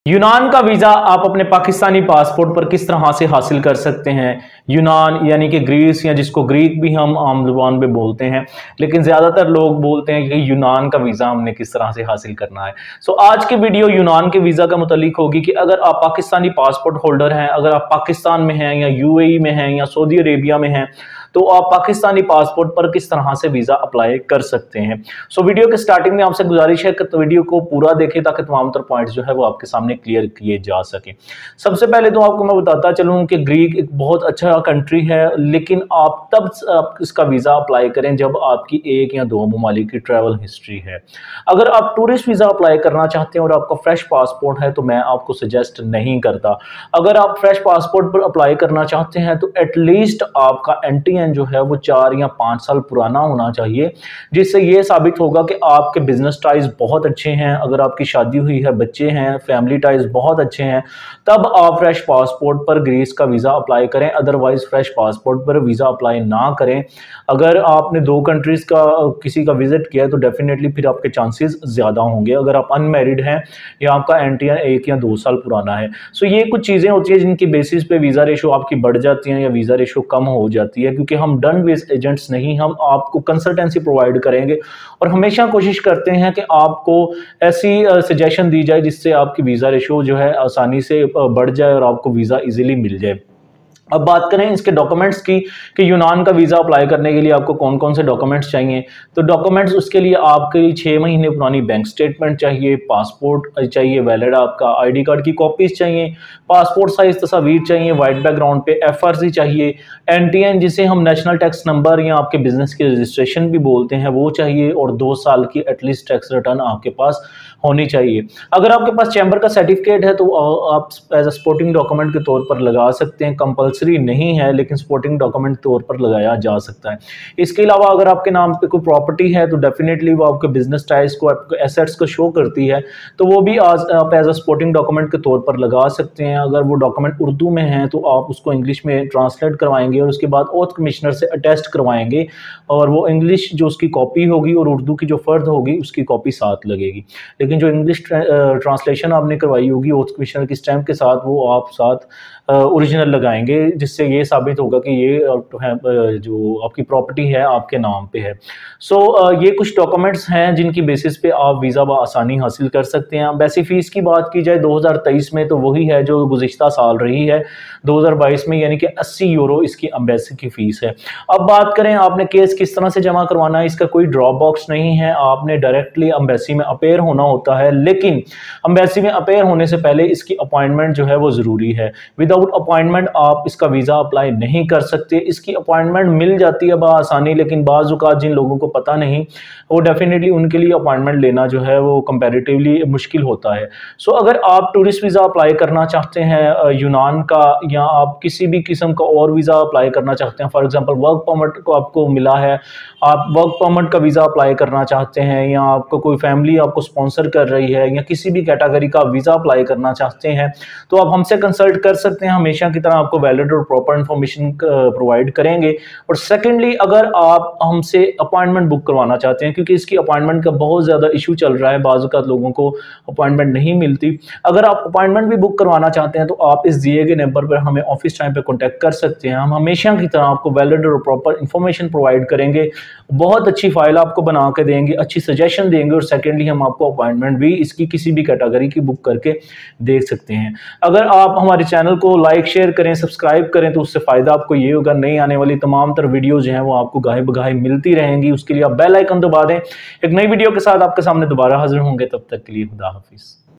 यूनान का वीजा आप अपने पाकिस्तानी पासपोर्ट पर किस तरह से हासिल कर सकते हैं। यूनान यानी कि ग्रीस, या जिसको ग्रीक भी हम आम जुबान पे बोलते हैं, लेकिन ज़्यादातर लोग बोलते हैं कि यूनान का वीज़ा हमने किस तरह से हासिल करना है। सो आज की वीडियो यूनान के वीज़ा का मुतालिक होगी कि अगर आप पाकिस्तानी पासपोर्ट होल्डर हैं, अगर आप पाकिस्तान में हैं या यूएई में हैं या सऊदी अरेबिया में हैं, तो आप पाकिस्तानी पासपोर्ट पर किस तरह से वीज़ा अप्लाई कर सकते हैं। सो वीडियो के स्टार्टिंग में आपसे गुजारिश है कि तो वीडियो को पूरा देखें ताकि तमाम तर पॉइंट्स जो है वो आपके सामने क्लियर किए जा सके। सबसे पहले तो आपको मैं बताता चलूँ कि ग्रीक एक बहुत अच्छा कंट्री है, लेकिन आप तब इसका वीज़ा अप्लाई करें जब आपकी एक या दो ममालिक की ट्रैवल हिस्ट्री है। अगर आप टूरिस्ट वीज़ा अप्लाई करना चाहते हैं और आपका फ्रेश पासपोर्ट है तो मैं आपको सजेस्ट नहीं करता। अगर आप फ्रेश पासपोर्ट पर अप्लाई करना चाहते हैं तो एटलीस्ट आपका एंटी जो है वो 4 या 5 साल पुराना होना चाहिए, जिससे ये साबित होगा कि आपके बिजनेस टाइज बहुत अच्छे हैं। अगर आपकी शादी हुई है, बच्चे हैं, फैमिली टाइज बहुत अच्छे हैं, तब आप फ्रेश पासपोर्ट पर ग्रीस का वीज़ा अप्लाई करें। अदरवाइज फ्रेश पासपोर्ट पर वीज़ा अप्लाई ना करें। अगर आपने 2 कंट्रीज़ का किसी का विजिट किया है तो डेफिनेटली फिर आपके चांसेस ज़्यादा होंगे। अगर आप अनमैरिड हैं या आपका एंटी 1 या 2 साल पुराना है। सो ये कुछ चीज़ें होती हैं जिनकी बेसिस पे वीज़ा रेशो आपकी बढ़ जाती हैं या वीज़ा रेशो कम हो जाती है, क्योंकि हम डन बेस एजेंट्स नहीं, हम आपको कंसल्टेंसी प्रोवाइड करेंगे और हमेशा कोशिश करते हैं कि आपको ऐसी सजेशन दी जाए जिससे आपकी वीज़ा रेशो जो है आसानी से बढ़ जाए और आपको वीज़ा इजीली मिल जाए। अब बात करें इसके डॉक्यूमेंट्स की कि यूनान का वीज़ा अप्लाई करने के लिए आपको कौन कौन से डॉक्यूमेंट्स चाहिए। तो डॉक्यूमेंट्स उसके लिए आपके 6 महीने पुरानी बैंक स्टेटमेंट चाहिए, पासपोर्ट चाहिए वैलिड, आपका आईडी कार्ड की कॉपीज़ चाहिए, पासपोर्ट साइज तस्वीर चाहिए वाइट बैकग्राउंड पे, एफआरसी चाहिए, एनटीएन जिसे हम नेशनल टैक्स नंबर या आपके बिजनेस की रजिस्ट्रेशन भी बोलते हैं वो चाहिए, और 2 साल की एटलीस्ट टैक्स रिटर्न आपके पास होनी चाहिए। अगर आपके पास चैम्बर का सर्टिफिकेट है तो आप एज अ सपोर्टिंग डॉक्यूमेंट के तौर पर लगा सकते हैं। कंपलसरी नहीं है, लेकिन सपोर्टिंग डॉक्यूमेंट के तौर पर लगाया जा सकता है। इसके अलावा अगर आपके नाम पे कोई प्रॉपर्टी है तो डेफिनेटली वो आपके बिजनेस टाइज को, आपके एसेट्स को शो करती है, तो वो भी आप एज अ सपोर्टिंग डॉक्यूमेंट के तौर पर लगा सकते हैं। अगर वो डॉक्यूमेंट उर्दू में है तो आप उसको इंग्लिश में ट्रांसलेट करवाएंगे और उसके बाद ओथ कमिश्नर से अटेस्ट करवाएंगे, और वो इंग्लिश जो उसकी कॉपी होगी और उर्दू की जो फर्द होगी उसकी कॉपी साथ लगेगी। लेकिन जो इंग्लिश ट्रांसलेशन आपने करवाई होगी ओथ कमिश्नर की स्टैम्प के साथ, वो आप साथ ओरिजिनल लगाएंगे, जिससे ये साबित होगा कि ये जो आपकी प्रॉपर्टी है आपके नाम पे है। सो ये कुछ डॉक्यूमेंट्स हैं जिनकी बेसिस पे आप वीज़ा आसानी हासिल कर सकते हैं। वैसे फ़ीस की बात की जाए 2023 में तो वही है जो गुज़िश्ता साल रही है 2022 में, यानी कि 80 यूरो इसकी एम्बेसी की फ़ीस है। अब बात करें आपने केस किस तरह से जमा करवाना है, इसका कोई ड्रॉप बॉक्स नहीं है। आपने डायरेक्टली एम्बेसी में अपेयर होना होता है, लेकिन एम्बेसी में अपेयर होने से पहले इसकी अपॉइंटमेंट जो है वो ज़रूरी है। विदाउट अपॉइंटमेंट आप इसका वीज़ा अप्लाई नहीं कर सकते। इसकी अपॉइंटमेंट मिल जाती है बआसानी, लेकिन बाज़ औक़ात जिन लोगों को पता नहीं, वो डेफिनेटली उनके लिए अपॉइंटमेंट लेना जो है वो कंपैरेटिवली मुश्किल होता है। सो अगर आप टूरिस्ट वीज़ा अप्लाई करना चाहते हैं यूनान का, या आप किसी भी किस्म का और वीज़ा अप्लाई करना चाहते हैं, फॉर एग्जांपल वर्क परमिट को आपको मिला है, आप वर्क परमिट का वीज़ा अप्लाई करना चाहते हैं, या आपको कोई फैमिली आपको स्पॉन्सर कर रही है, या किसी भी कैटेगरी का वीज़ा अप्लाई करना चाहते हैं, तो आप हमसे कंसल्ट कर सकते हैं। हमेशा की तरह आपको वैलिड और प्रॉपर इंफॉर्मेशन प्रोवाइड करेंगे। और सेकेंडली, अगर आप हमसे अपॉइंटमेंट बुक करवाना चाहते हैं, क्योंकि इसकी अपॉइंटमेंट का बहुत ज़्यादा इशू चल रहा है, बाज़ औक़ात लोगों को अपॉइंटमेंट नहीं मिलती। अगर आप अपॉइंटमेंट भी बुक करवाना चाहते हैं तो आप इस दिए गए नंबर पर हमें ऑफिस टाइम पे कॉन्टैक्ट कर सकते हैं। हम हमेशा की तरह आपको वैलिड और प्रॉपर इंफॉर्मेशन प्रोवाइड करेंगे, बहुत अच्छी फाइल आपको बना के देंगे, अच्छी सजेशन देंगे, और सेकेंडली हम आपको अपॉइंटमेंट भी इसकी किसी भी कैटेगरी की बुक करके दे सकते हैं। अगर आप हमारे चैनल को लाइक, शेयर करें, सब्सक्राइब करें, तो उससे फ़ायदा आपको ये होगा, नई आने वाली तमाम तर वीडियोज़ जो हैं वो आपको गाहे बगाहे मिलती रहेंगी। उसके लिए आप बेल आइकन दबा दें। एक नई वीडियो के साथ आपके सामने दोबारा हाजिर होंगे, तब तक के लिए खुदा हाफिज़।